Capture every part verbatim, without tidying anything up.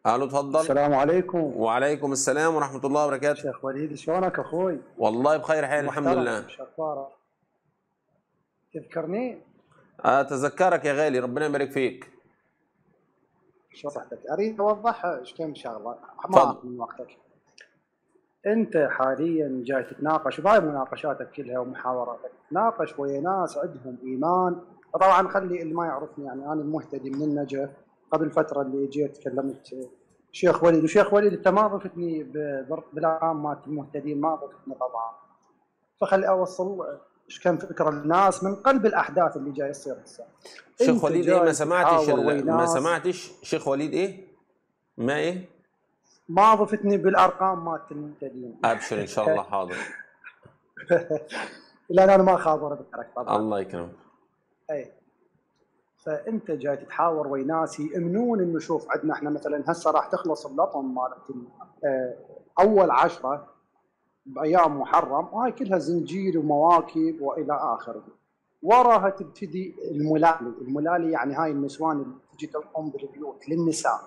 الو اتفضل. السلام عليكم. وعليكم السلام ورحمة الله وبركاته. شيخ وليد، شلونك اخوي؟ والله بخير حال الحمد لله. محترم، شو اخبارك؟ تذكرني؟ اتذكرك يا غالي، ربنا يبارك فيك. شو صحتك؟ اريد اوضح ايش كم شغله، ما اتفضل. اخذ من وقتك. انت حاليا جاي تتناقش، وهاي مناقشاتك كلها ومحاوراتك، تناقش ويا ناس عندهم ايمان. طبعا خلي اللي ما يعرفني، يعني انا المهتدي من النجف. قبل فتره اللي جيت كلمت شيخ وليد، وشيخ وليد انت ما ضفتني بالارقام مالت المهتدين، ما ضفتني طبعا. فخلي اوصل ايش كان فكره الناس من قلب الاحداث اللي جاي تصير هسه. شيخ وليد ايه؟ ما سمعتش ال... ما ناس سمعتش شيخ وليد ايه؟ ما ايه؟ ما ضفتني بالارقام مالت المهتدين. ابشر ان شاء الله. حاضر. لا انا ما خابر بكرك طبعا. الله يكرمك. اي فانت جاي تتحاور ويا ناس يؤمنون انه شوف عندنا احنا مثلا هسه راح تخلص اللطم مالت اول عشره بايام محرم، وهاي كلها زنجير ومواكب والى اخره. وراها تبتدي الملالي، الملالي يعني هاي النسوان اللي تجي تقوم بالبيوت للنساء.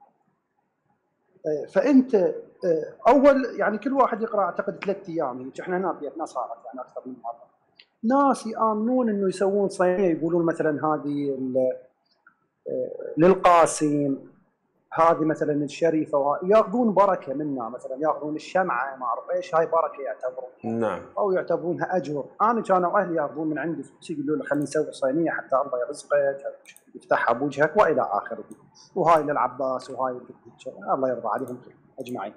فانت اول يعني كل واحد يقرا اعتقد ثلاث ايام هيك، احنا هنا بيتنا صارت يعني اكثر من مره. ناس يامنون انه يسوون صينيه، يقولون مثلا هذه للقاسم، هذه مثلا الشريفه، ياخذون بركه منها، مثلا ياخذون الشمعه ما اعرف ايش، هاي بركه يعتبرون. نعم. او يعتبرونها اجر. انا كانوا اهلي ياخذون من عندي فلوس، يقولوا لي خلينا نسوي صينيه حتى الله يرزقك، يفتحها بوجهك والى اخره. وهاي للعباس وهاي الله يرضى عليهم اجمعين.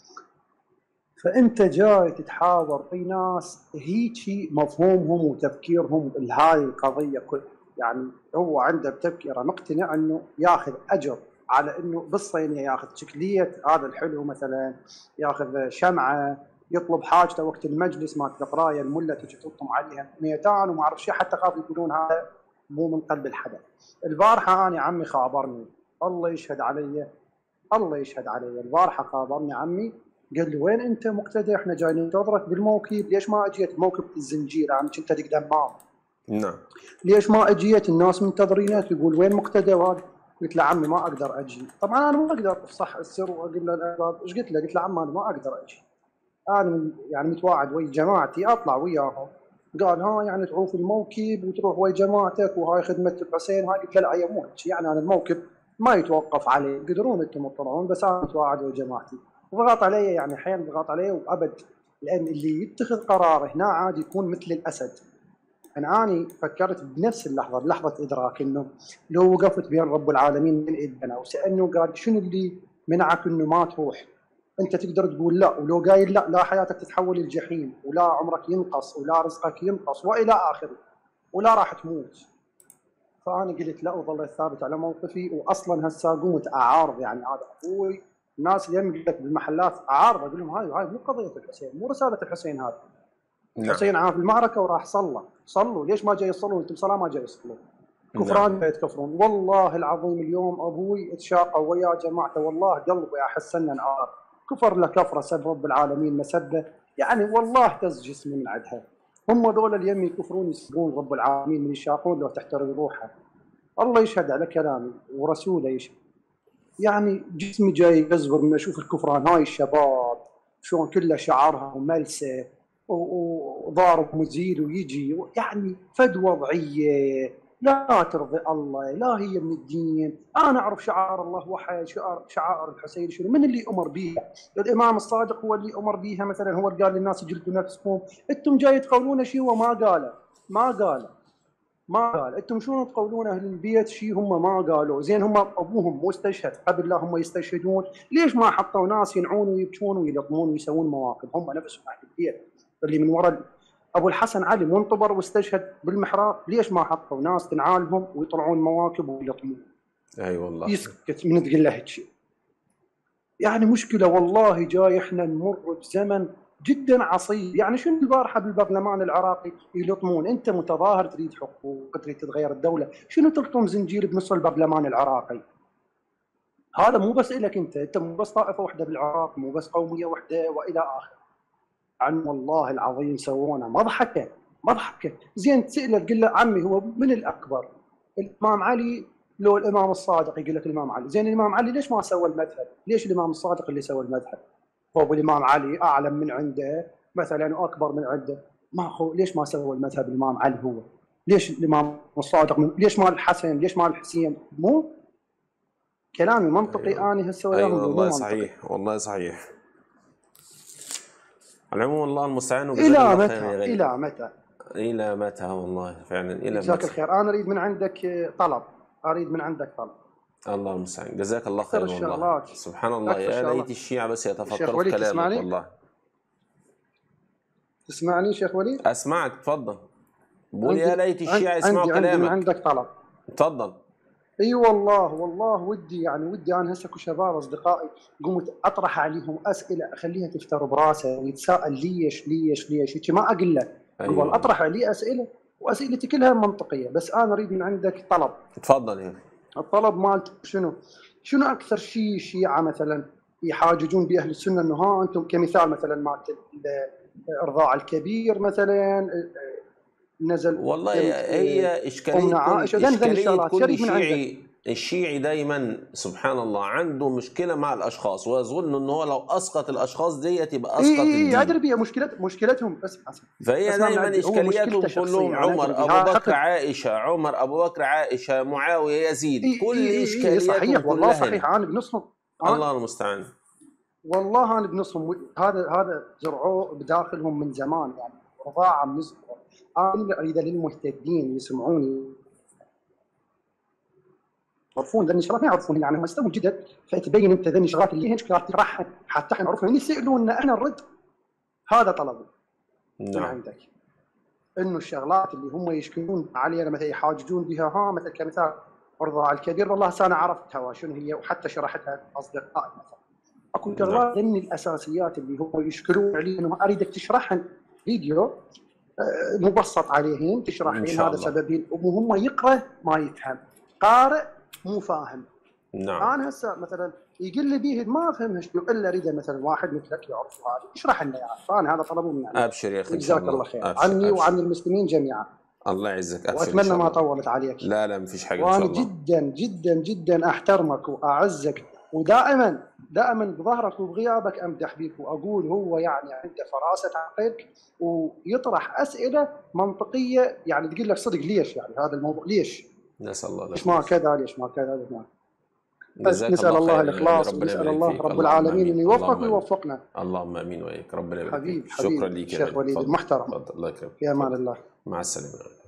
فانت جاي تتحاور في ناس هيجي مفهومهم وتفكيرهم بهاي القضيه كلها، يعني هو عنده بتفكيره مقتنع انه ياخذ اجر على انه بالصينيه ياخذ شكليه هذا الحلو، مثلا ياخذ شمعه، يطلب حاجته وقت المجلس مالت القرايه، المله تجي تلطم عليها ميتان وما اعرف شيء، حتى خاف يقولون هذا مو من قلب الحدث. البارحه انا عمي خابرني، الله يشهد علي، الله يشهد علي، البارحه خابرني عمي قال لي وين انت مقتدى؟ احنا جايين ننتظرك بالموكب، ليش ما اجيت موكب الزنجير؟ انا كنت تقدم معه. نعم. ليش ما اجيت؟ الناس منتظرينك. يقول وين مقتدى وهذا؟ قلت له عمي ما اقدر اجي. طبعا انا ما اقدر افصح السر واقول له الاسباب، ايش قلت له؟ قلت له عمي انا ما اقدر اجي، انا يعني متواعد ويا جماعتي اطلع وياهم. قال ها يعني تروح الموكب وتروح ويا جماعتك وهاي خدمه الحسين هاي؟ قلت له لا هي مو هيك، يعني انا الموكب ما يتوقف عليه، تقدرون انتم تطلعون بس انا متواعد ويا جماعتي. وضغط علي، يعني حيل ضغط علي وابد، لان اللي يتخذ قرار هنا عاد يكون مثل الاسد. انا اني فكرت بنفس اللحظه، بلحظه ادراك انه لو وقفت بين رب العالمين من ايدنا وسالنه قال شنو اللي منعك انه ما تروح؟ انت تقدر تقول لا، ولو قايل لا لا حياتك تتحول الجحيم، ولا عمرك ينقص، ولا رزقك ينقص والى اخره، ولا راح تموت. فانا قلت لا، وظليت ثابت على موقفي. واصلا هسه قمت اعارض، يعني هذا اخوي، الناس اللي يملك بالمحلات اعارض، اقول لهم هاي هاي مو قضيه الحسين، مو رساله الحسين هذه. نعم. الحسين عاف المعركه وراح صلى، صلوا ليش ما جاي يصلون؟ انتم صلاه ما جاي يصلون، كفران جاي تكفرون. والله العظيم اليوم ابوي اتشاقى ويا جماعته، والله قلبي احس انه انعار، كفر له كفره، سب رب العالمين مسبه، يعني والله اهتز جسمي من عدها. هم دول اليم يكفرون يسبون رب العالمين من يشاقون لو تحترق روحه. الله يشهد على كلامي ورسوله يشهد، يعني جسمي جاي يقزبر من اشوف الكفران. هاي الشباب شلون كله شعارها ملسه وضارب مزيل ويجي، يعني فد وضعيه لا ترضي الله، لا هي من الدين. انا اعرف شعار الله وحي، شعار شعائر الحسين شنو، من اللي امر بيها؟ الامام الصادق هو اللي امر بيها، مثلا هو اللي قال للناس جلدوا نفسكم. انتم جاي تقولون شيء وما قاله، ما قاله ما قال. انتم شلون تقولون اهل البيت شيء هم ما قالوا؟ زين هم ابوهم مو استشهد قبل لا هم يستشهدون؟ ليش ما حطوا ناس ينعون ويبكون ويلطمون ويسوون مواقف هم نفسهم اهل البيت اللي من وراء ابو الحسن علي منطبر واستشهد بالمحراب؟ ليش ما حطوا ناس تنعالهم ويطلعون مواكب ويلطمون؟ اي أيوة والله. يسكت من تقول له هيك شيء. يعني مشكله والله، جاي احنا نمر بزمن جدا عصيب. يعني شنو البارحه بالبرلمان العراقي يلطمون؟ انت متظاهر تريد حقوق، تريد تتغير الدوله، شنو تلطم زنجير بنص البرلمان العراقي؟ هذا مو بس لك انت، انت مو بس طائفه واحده بالعراق، مو بس قوميه واحده والى اخره. عن والله العظيم سوونا مضحكه مضحكه. زين تساله تقول له عمي هو من الاكبر؟ الامام علي لو الامام الصادق يقول لك الامام علي، زين الامام علي ليش ما سوى المذهب؟ ليش الامام الصادق اللي سوى المذهب؟ هو الامام علي اعلم من عنده مثلا واكبر من عنده، ما هو ليش ما سوى المذهب الامام علي هو؟ ليش الامام الصادق من... ليش ما الحسن؟ ليش ما الحسين؟ مو كلامي منطقي. أيوة. انا هسه ايوه وياهم والله مو صحيح، والله صحيح. على العموم الله المستعان، وجزاك الى الله خير يا متى؟ غالي. الى متى؟ الى متى والله فعلا الى جزاك متى. الخير. انا اريد من عندك طلب، اريد من عندك طلب. الله المستعان، جزاك الله اكثر خير والله. الشغلات، سبحان الله، اكثر يا الشغلات. ليت الشيعة بس شيخ يتفكروا في وليد كلامك تسمعني؟ والله. تسمعني شيخ وليد؟ اسمعك، تفضل. بقول يا عندي ليت الشيعة عندي يسمعوا عندي من كلامك. عندك طلب. تفضل. اي والله والله ودي يعني ودي انا هسه كشباب اصدقائي قمت اطرح عليهم اسئله اخليها تفتر براسه ويتساءل ليش ليش ليش هيك، ما اقول له أيوة. قبل اطرح عليه اسئله واسئلتي كلها منطقيه، بس انا اريد من عندك طلب. تفضل يا اخي. الطلب مالت شنو؟ شنو اكثر شيء شيعه مثلا يحاججون به اهل السنه انه ها انتم كمثال مثلا مالت الارضاع الكبير مثلا نزل والله هي اشكاليه أمنا كل عائشة، ذن ذن اشكاليه الشغلات كل شريك من عندك. شيعي. الشيعي دايما سبحان الله عنده مشكله مع الاشخاص، ويظن ان هو لو اسقط الاشخاص ديت يبقى اسقط اي اي الدين. ادري بيها مشكلة مشكلتهم بس حسن. فهي اسمع من دايما عندي، هو اشكالياتهم مشكلته كلهم شخصية، أنا عمر، أدري بيها. ابو بكر، حقك. عائشه، عمر، ابو بكر، عائشه، معاويه، يزيد، اي كل اي اي اشكالياتهم صحيح والله كلها صحيح. هنا. انا بنصهم. أنا الله المستعان. والله انا بنصهم. هذا هذا زرعوه بداخلهم من زمان يعني رضاعه من صغرهم. انا اريد للمهتدين يسمعوني يعرفون ذني الشغلات، ما يعرفون يعني هم استووا جدد، فتبين انت ذني الشغلات اللي هيك تطرحها حتى احنا نعرفها، يسالونا احنا نرد. هذا طلبي من نعم. عندك، انه الشغلات اللي هم يشكلون علينا مثلا يحاججون بها ها مثلا كمثال الرضاعه الكبير، والله انا عرفتها شنو هي وحتى شرحتها اصدقائي مثلا. اكو شغلات ذني الاساسيات اللي هم يشكلون علينا اريدك تشرحهم فيديو مبسط عليهم، تشرحين هذا سببين، وهم يقرا ما يفهم، قارئ مو فاهم. نعم. انا هسه مثلا يقول لي بيه ما افهم شنو الا اريد مثلا واحد مثلك يعرف هذا اشرح لنا اياه، فانا هذا طلبه مني. ابشر يا اخي ان جزاك شاء الله. الله خير أبشر. عني أبشر. وعن المسلمين جميعا. الله يعزك. ابشر. واتمنى ما طولت عليك. لا لا مفيش حاجه ان وانا شاء الله. جدا جدا جدا احترمك واعزك، ودائما دائما بظهرك وبغيابك امدح بك واقول هو يعني عنده فراسه عقل ويطرح اسئله منطقيه، يعني تقول لك صدق ليش يعني هذا الموضوع ليش؟ نسال الله ليش ما كذا؟ ليش ما كذا؟ ليش ما بس جزاك نسال الله الله خير. الاخلاص ربنا ونسال يبارك الله فيك. رب اللهم العالمين آمين. انه يوفقك اللهم آمين. ويوفقنا. اللهم امين وإياك. ربنا يبارك حبيب فيك. حبيب شكرا ليك يا شيخ غالي. وليد اتفضل. المحترم. اتفضل. الله يكرمك. في امان اتفضل. الله. مع السلامه.